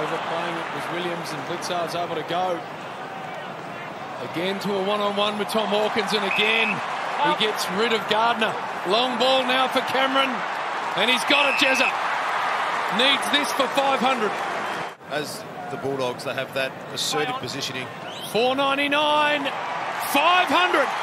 overplaying it was Williams, and Blitzard's able to go. Again to a one-on-one with Tom Hawkins, and again he gets rid of Gardner. Long ball now for Cameron, and he's got it, Jezza. Needs this for 500. As the Bulldogs, they have that assertive positioning. 499, 500.